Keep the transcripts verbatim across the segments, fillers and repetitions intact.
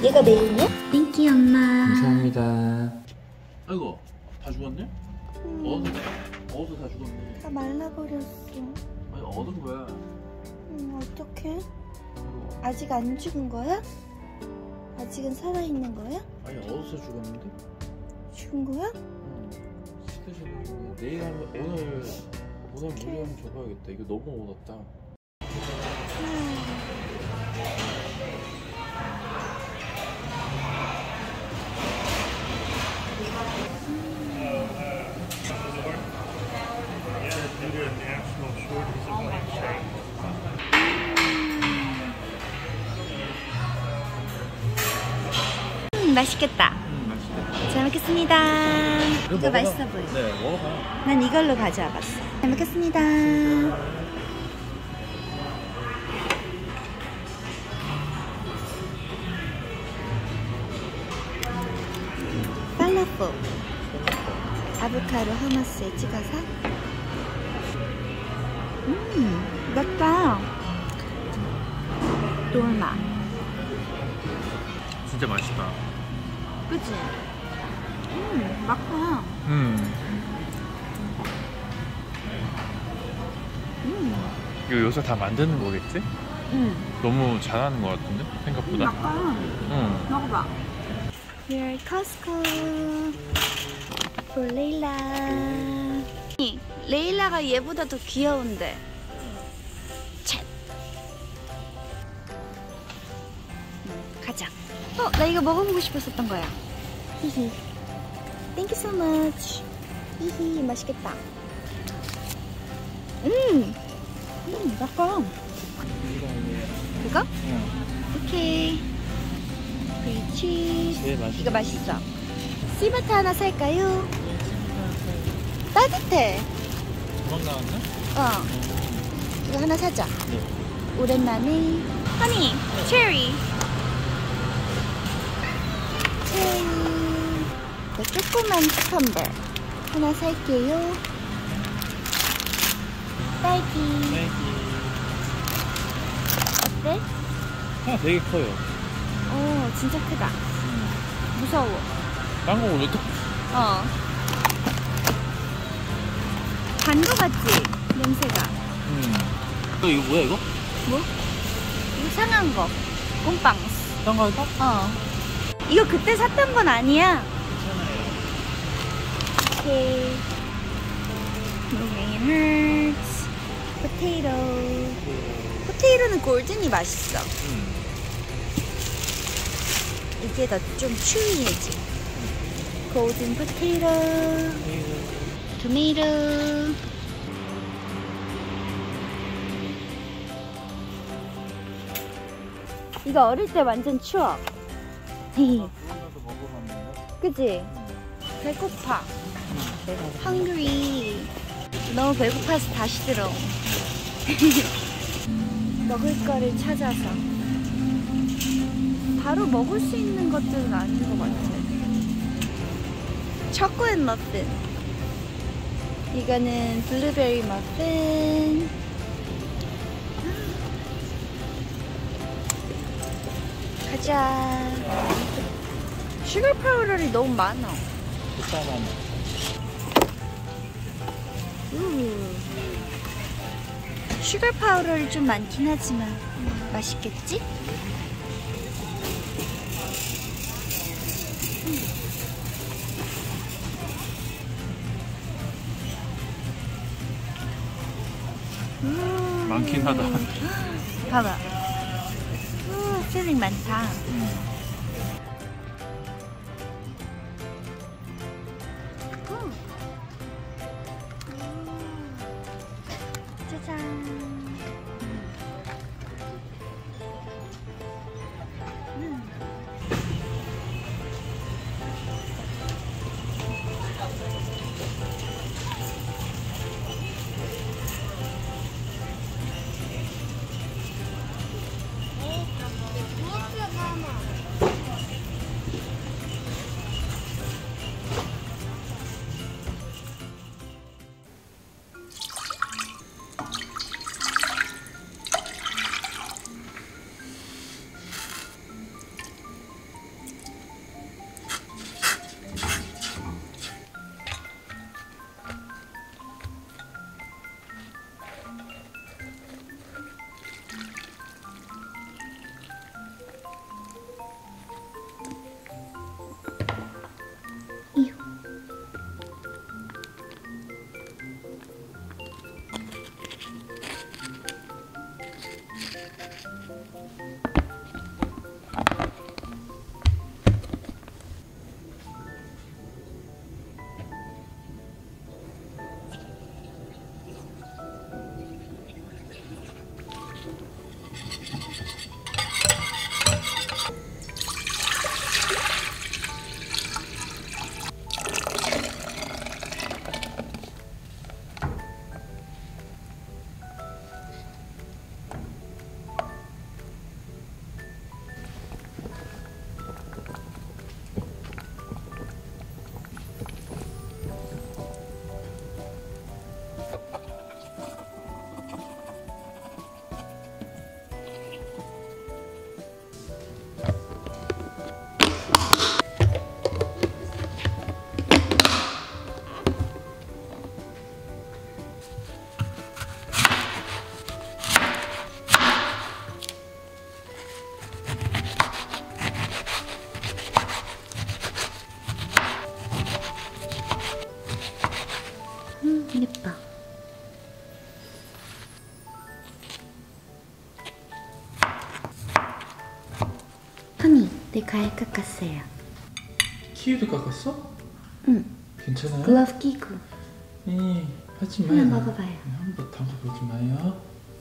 얘가 메인이야? 땡큐 엄마. 감사합니다. 아이고 다 죽었네? 음. 어디서 어디서 다 죽었네. 다 말라버렸어. 아니 얻은 거야. 음, 어떡해? 아이고. 아직 안 죽은 거야? 아직은 살아있는 거야? 아니 어디서 죽었는데? 죽은 거야? 응. 시드시는 거 내일 하면 오늘 오늘 물리 한번 줘봐야겠다. 이거 너무 얻었다. 음, 맛있겠다. 음 맛있다. 잘 먹겠습니다. 이거 이거 먹어봐. 맛있어 보여. 네 먹어봐. 난 이걸로 가져와 봤어. 잘 먹겠습니다. 팔라포 아보카도 하마스에 찍어서. 음 맵다. 돌마. 진짜 맛있다. 그치? 음 막다. 음. 음, 이거 요새 다 만드는 거겠지? 음. 너무 잘하는 거 같은데 생각보다. 막다. 응. 먹어봐. Here at Costco for 레일라. 레일라가 얘보다 더 귀여운데. 쳇. 음, 가자. 어, 나 이거 먹어보고 싶었었던 거야. 히히. Thank you so much. 히히, 맛있겠다. 음, 음, 약간. 그거? 응. 오케이. 그리고 치즈. 제일 맛있어. 이거 맛있어. 씨바트 하나 살까요? 따뜻해. 도망 나왔나? 어. 이거 하나 사자. 네. 오랜만에. 허니, 체리. 체리. 이거 조그만 쿠컴버 하나 살게요. 딸기. 어때? 하나 되게 커요. 오, 진짜 크다. 무서워. 딴거 원래 또 어. 단 거 같지? 냄새가. 음. 어, 이거 뭐야 이거? 뭐? 이거 상한 거. 꼼빵. 딴거 할까? 어. 이거 그때 샀던 건 아니야. 괜찮아요. 오케이. Moving hurts. 포테이토. 포테이토는 골든이 맛있어. 음. 이게 더 좀 추위해지. 골든 포테이토. 토마토. 이거 어릴 때 완전 추억. 그런 것도 먹어봤는데. 그치? 배고파. hungry. 너무 배고파서 다시 들어. 먹을 거를 찾아서. 바로 먹을 수 있는 것들은 아닌 것 같아. 초콜릿 머핀. 이거는 블루베리 머핀. 가자. 슈가 파우더이 너무 많아. 비싸만. 음. 슈가 파우더를 좀 많긴 하지만 맛있겠지? 음. 많긴 하다. 봐봐. 우, 필링 많다. 음. 음. 짜잔. 음. 예뻐. 허니, 내 과일 깎았어요. 키위도 깎았어? 응. 괜찮아요? 글러브 끼고. 네, 하지 마요. 하나 먹어봐요. 한번 담가보지 마요.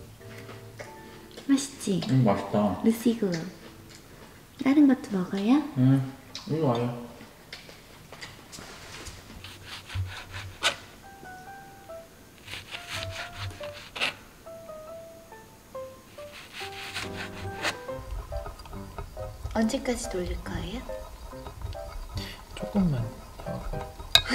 맛있지? 음, 맛있다. 루시 글러브. 다른 것도 먹어요? 응, 이리 와요. 언제까지 돌릴 거예요? 조금만 더 하고.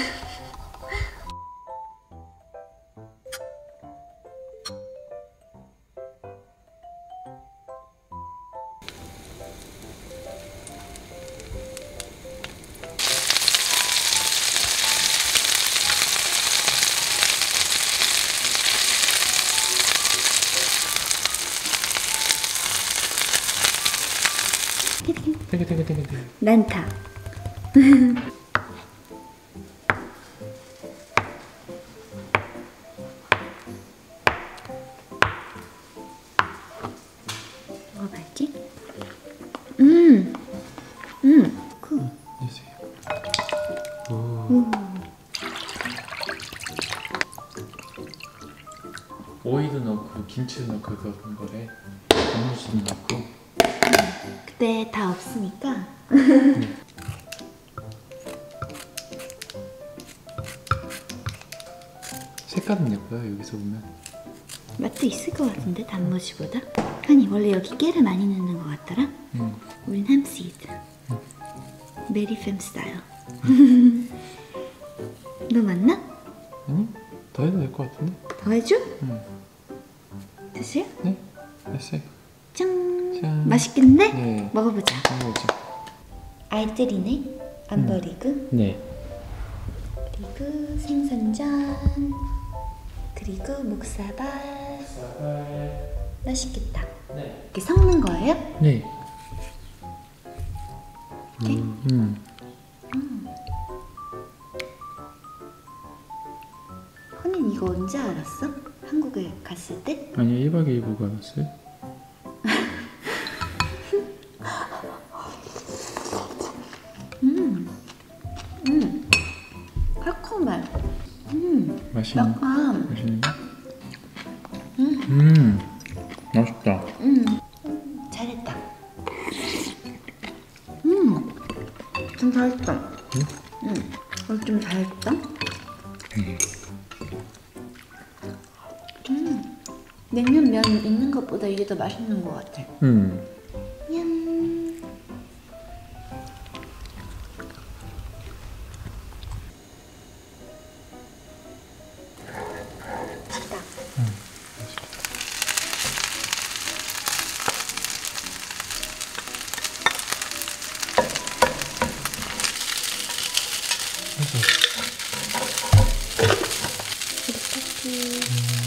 되게 되게 되게 되게. 난타. 먹어볼게. 음, 음, 酷. 주세요. 오. 오. 오이도 넣고 김치도 넣고 그런 거래. 단무지도 넣고. 그때 다 없으니까. 색깔은 예뻐요 여기서 보면. 맛도 있을 것 같은데 단무지보다. 아니 원래 여기 깨를 많이 넣는 것 같더라. 응. 우린 햄시드. 메리팸 스타일. 너 맞나? 아니 더 해도 될 것 같은데. 더 해줘? 응. 드세요? 네. 됐어요. 짠. 짠. 맛있겠네? 네. 먹어보자. 먹어보자. 알뜰이네. 안 음. 버리고. 네. 그리고 생선전. 그리고 목사발. 사발. 맛있겠다. 네. 이렇게 섞는 거예요? 네. 이렇게? 음. 음. 허니는 이거 언제 알았어? 한국에 갔을 때? 아니 일 박 이 일 보고 왔어요. 음, 음, 달콤해. 음, 맛있는. 약간, 맛있는. 음, 음. 맛있다. 음, 잘했다. 음, 좀 잘했다. 응? 음, 어, 좀 잘했다. 음. 음, 냉면면 있는 것보다 이게 더 맛있는 것 같아. 음. 냠. 맛있다. 음. 그릇까지.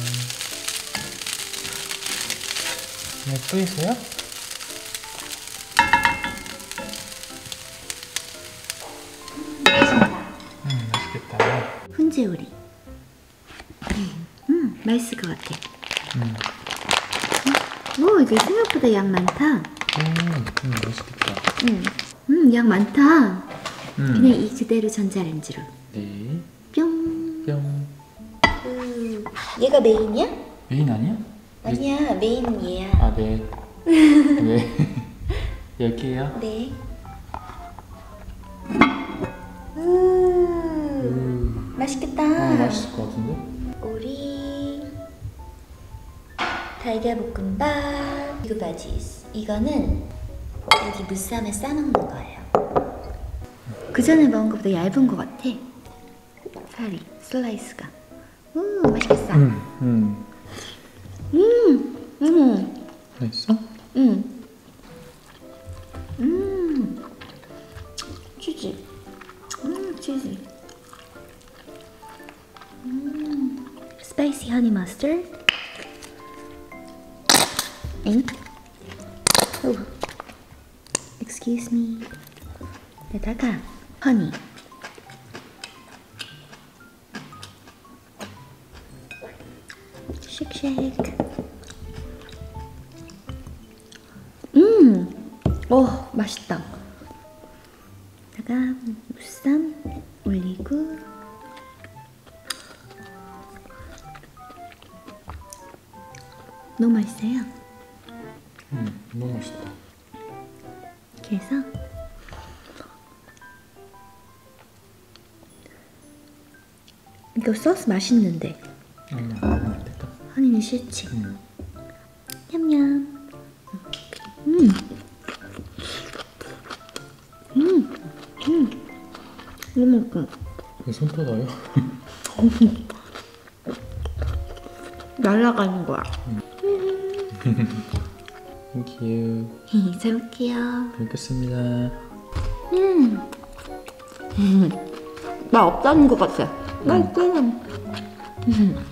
네, 또 있어요? 맛있다. 음, 맛있겠다. 훈제 요리. 음, 맛있을 것 같아. 음. 오, 이게 생각보다 양 많다. 음, 음, 맛있겠다. 음, 음, 양 많다. 음. 그냥 이 그대로 전자레인지로. 네. 뿅. 뿅. 음, 얘가 메인이야? 메인 아니야? 아니야, 메인은 얘야. 아, 네. 네. 열 개요? 네. 음, 음. 맛있겠다. 아, 맛있을 것 같은데? 우리 달걀볶음밥. 이거 바지스. 이거는 여기 무쌈에 싸먹는 거예요. 그 전에 먹은 것보다 얇은 것 같아. 살이, 슬라이스가. 음, 맛있겠어. 음, 음. 음, 음, 맛있어? 음, 음, 치즈, 음, 치즈, 음, 스파이시 허니 머스터드, 엥? 오, excuse me. 에다가 허니. 쉑쉑. 음, 어 맛있다. 다가 무쌈 올리고 너무 맛있어요. 음, 너무 맛있다. 이렇게 해서 이거 소스 맛있는데 음, 음, 됐다. 허니는 싫지. 음. 냠냠. 음. 음. 음. 너무 맛있어. 왜 손 뻗어요? 날아가는 거야. Thank you. 잘 먹게요. 뵙겠습니다. 음. 음. 맛 없다는 것 같아. 맛있어. 음.